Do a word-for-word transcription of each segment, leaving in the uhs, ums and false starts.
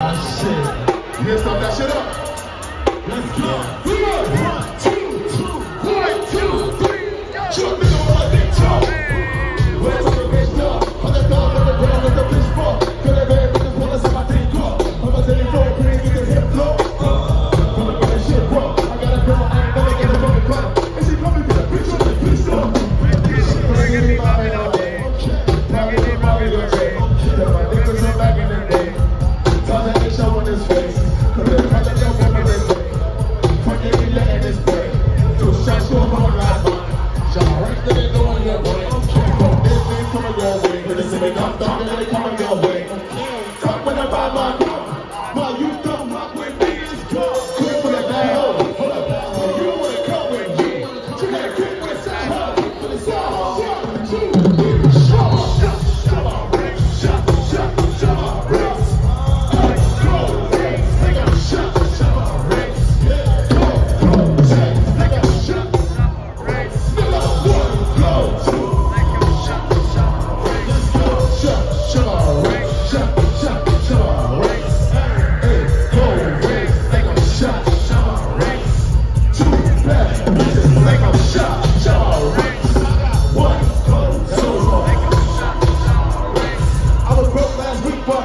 shit. Let's start that shit up. Let's go. One, two, two, one, two, three. Jump in the one, big toe. Where's the bitch dog? On the dog, on the ground, on the bitch ball. Feel the bad with the bullets on my team car. I'm a daily flow, bring it to the hip flow. I'm gonna get that shit, bro. I got a girl, I ain't gonna get a fucking car. And she coming with a bitch on the bitch dog. Bringing me mommy all day. Bringing me mommy all day. Yeah, my dick was so back in the day. Tell that bitch show on his face. Cause they're trying to go over this way. Fucking me letting this way. Two shots to a whole lot. Y'all right there, they going your way. From this thing coming your way. When they say they come down, they coming your way. Talk when I buy my car. My youth don't rock with me, it's good. Quick for the bad hole. Hold up. You wanna come with me. You gotta quit with that hole. For the sound. One, two, three. Shut up. Shut up. Shut, shut, shut up. Let's go. Race. Take a shot. Shut up. Race. Go, go, take. Take a shot. Race. Nigga, one, go, two. Take a shot. Shut up. Race. Let's go. Shut, shut up. Race. Shut, shut, shut up. Race. Hey, go, race. Take a shot. Shut up. Race. Two bad bitches. Take a shot. Shut up. Race. One, go, two. Take a shot. Shut up. Race. I was broke last week, but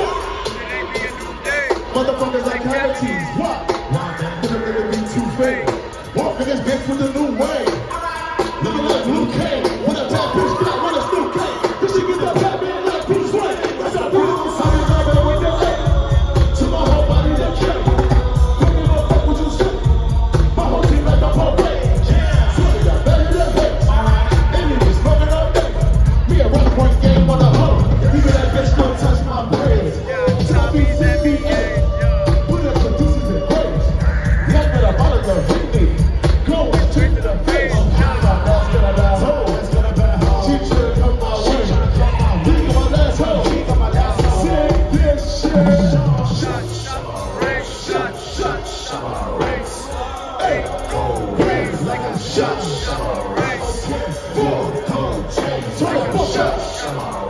motherfuckers like cavities. What? Why, man? Couldn't really be too fake. Walking this bitch with a new way. Looking like Luke Cage. When a bad bitch got one of Luke Cage. Cause she get that bad man like Bruce Wayne. That's a Bruce. I'm in love with the A. To my whole body, the K. Don't give a fuck what you say. My whole team like a parade. Swear to God, better than hate. Enemies smoking all day. Me a one point game on the hoe. Even that bitch don't touch my braids. Tell me that be A. Put up producers in praise. Like that I'm out of the Whitney. Go and straight to the face. I'm hot about that's gonna bad hoe. That's gonna bad hoe. She tryna come my way. Leave my last hoe. Leave my last hoe. Say this shit. Shut, shut, race. Shut, shut, shut, race. Hey, go race like a shot. Shut, race. Four, go, change. Shut, shut, shut.